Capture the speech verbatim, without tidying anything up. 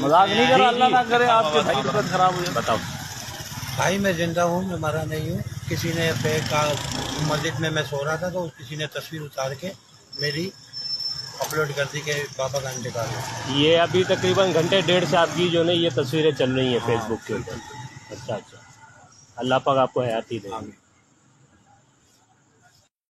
मजाक नहीं कर रहा, अल्लाह ना करे आपके भाई की तबीयत खराब हो जाए। बताओ भाई मैं जिंदा हूँ, मैं मरा नहीं हूँ। किसी ने का मस्जिद में मैं सो रहा था तो किसी ने तस्वीर उतार के मेरी अपलोड कर दी कि बाबा का इंतकाल है। ये अभी तकरीबन घंटे डेढ़ से आपकी जो है ये तस्वीरें चल रही हैं फेसबुक के ऊपर। अच्छा अच्छा, अल्लाह पाक आपको हयाती दे।